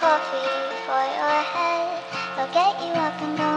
coffee for your head. I'll get you up and going.